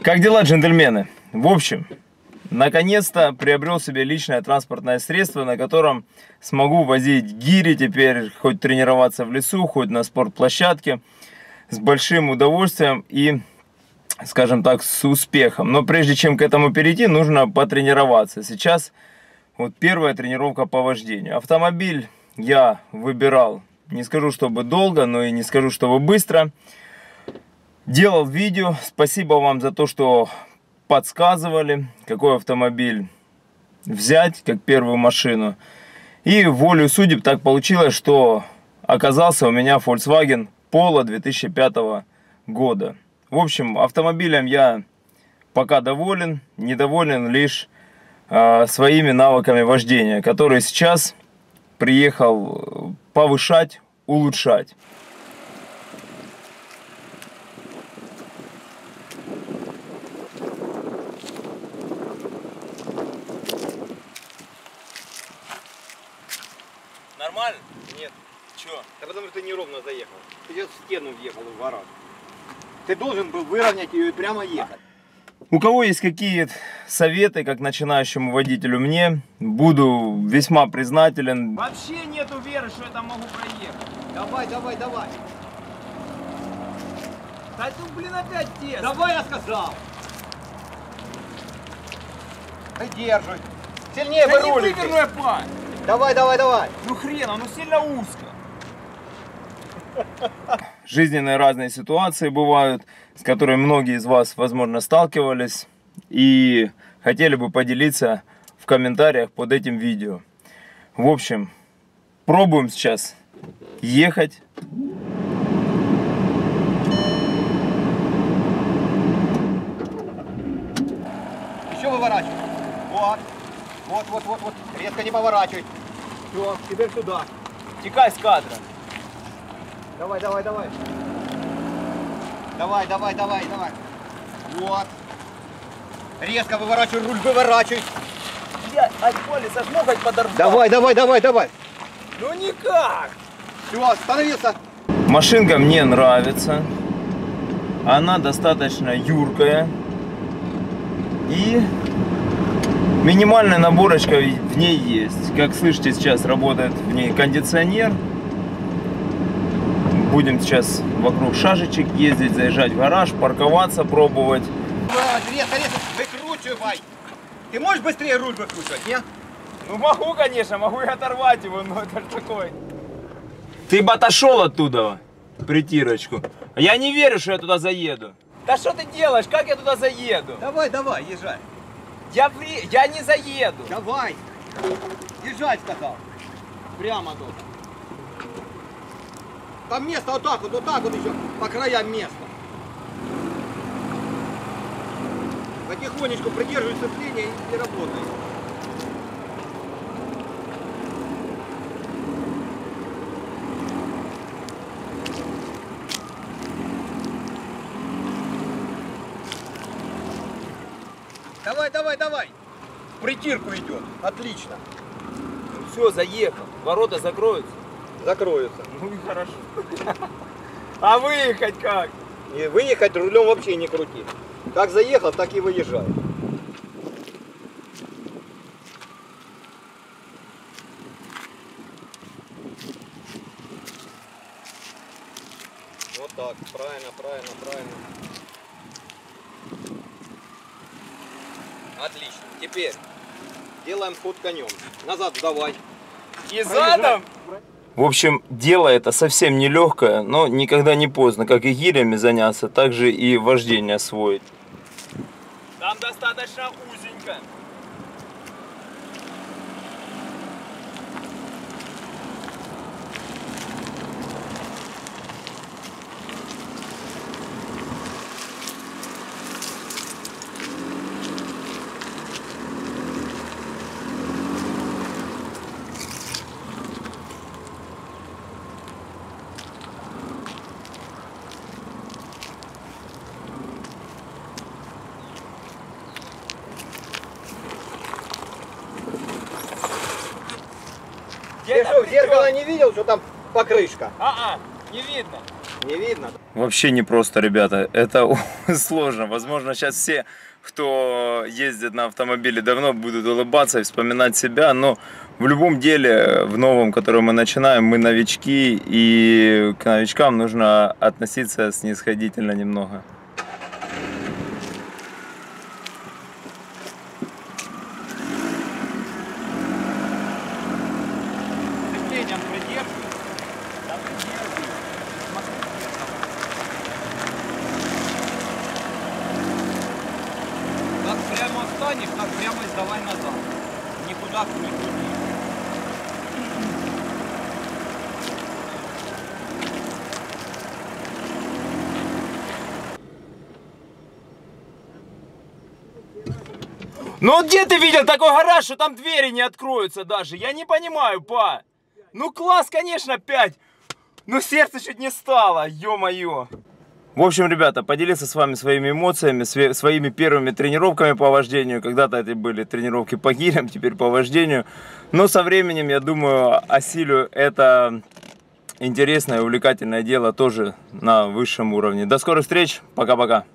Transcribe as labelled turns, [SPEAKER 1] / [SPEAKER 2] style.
[SPEAKER 1] Как дела, джентльмены? В общем, наконец-то приобрел себе личное транспортное средство, на котором смогу возить гири теперь, хоть тренироваться в лесу, хоть на спортплощадке, с большим удовольствием и, скажем так, с успехом. Но прежде чем к этому перейти, нужно потренироваться. Сейчас вот первая тренировка по вождению. Автомобиль я выбирал, не скажу, чтобы долго, но и не скажу, чтобы быстро. Делал видео, спасибо вам за то, что подсказывали, какой автомобиль взять, как первую машину. И волею судеб так получилось, что оказался у меня Volkswagen Polo 2005 года. В общем, автомобилем я пока доволен, недоволен лишь своими навыками вождения, которые сейчас приехал повышать, улучшать. Нормально?
[SPEAKER 2] Нет.
[SPEAKER 1] Чё?
[SPEAKER 2] Да потому что ты неровно заехал. Ты сейчас в стену въехал в гараж. Ты должен был выровнять ее и прямо ехать.
[SPEAKER 1] У кого есть какие советы, как начинающему водителю мне, буду весьма признателен.
[SPEAKER 3] Вообще нету веры, что я там могу проехать.
[SPEAKER 2] Давай.
[SPEAKER 3] Да тут, блин, опять тесно.
[SPEAKER 2] Давай, я сказал. Придерживай. Сильнее
[SPEAKER 3] Да не
[SPEAKER 2] вырулите.
[SPEAKER 3] выверну я паль.
[SPEAKER 2] Давай.
[SPEAKER 3] Ну хрен, оно сильно узко.
[SPEAKER 1] Жизненные разные ситуации бывают, с которыми многие из вас, возможно, сталкивались и хотели бы поделиться в комментариях под этим видео. В общем, пробуем сейчас ехать.
[SPEAKER 2] Еще выворачивай. Вот. Резко не поворачивай. Все, теперь сюда.
[SPEAKER 1] Текай с кадра.
[SPEAKER 2] Давай. Давай. Вот. Резко выворачивай руль, выворачивай.
[SPEAKER 3] Я от боли сожму, хоть подорвать.
[SPEAKER 2] Давай.
[SPEAKER 3] Ну никак.
[SPEAKER 2] Все, остановился.
[SPEAKER 1] Машинка мне нравится. Она достаточно юркая. И минимальная наборочка в ней есть. Как слышите, сейчас работает в ней кондиционер. Будем сейчас вокруг шашечек ездить, заезжать в гараж, парковаться, пробовать.
[SPEAKER 2] Резко, выкручивай. Ты можешь быстрее руль выкручивать, нет?
[SPEAKER 1] Ну могу, конечно, могу и оторвать его, но это такой. Ты бы отошел оттуда, притирочку. Я не верю, что я туда заеду. Да что ты делаешь? Как я туда заеду?
[SPEAKER 2] Давай, езжай.
[SPEAKER 1] Я не заеду.
[SPEAKER 2] Давай. Езжай, сказал. Прямо тут. Там место вот так вот еще, по краям места. Потихонечку придерживай сцепление и работай. Давай. Притирку идет. Отлично.
[SPEAKER 1] Все, заехал. Ворота закроются.
[SPEAKER 2] Закроются.
[SPEAKER 1] Ну и хорошо. А выехать как?
[SPEAKER 2] И выехать рулем вообще не крути. Как заехал, так и выезжай. Вот так. Правильно. Отлично. Теперь делаем ход конем. Назад сдавай.
[SPEAKER 1] И задом? В общем, дело это совсем нелегкое, но никогда не поздно, как и гирями заняться, так же и вождение освоить. Там достаточно узенько.
[SPEAKER 2] Ты что, в зеркало не видел, что там покрышка?
[SPEAKER 1] Не видно.
[SPEAKER 2] Не видно?
[SPEAKER 1] вообще не просто, ребята. Это сложно. Возможно, сейчас все, кто ездит на автомобиле давно, будут улыбаться и вспоминать себя. Но в любом деле, в новом, который мы начинаем, мы новички. И к новичкам нужно относиться снисходительно немного.
[SPEAKER 2] Как прямо встанешь, так прямо и сдавай назад. Никуда не крути.
[SPEAKER 3] Ну где ты видел такой гараж, что там двери не откроются даже? Я не понимаю, па. Ну класс, конечно, 5. Но сердце чуть не стало, ё-моё.
[SPEAKER 1] В общем, ребята, поделиться с вами своими эмоциями, своими первыми тренировками по вождению. Когда-то это были тренировки по гирям, теперь по вождению. Но со временем, я думаю, осилю это интересное и увлекательное дело тоже на высшем уровне. До скорых встреч, пока-пока.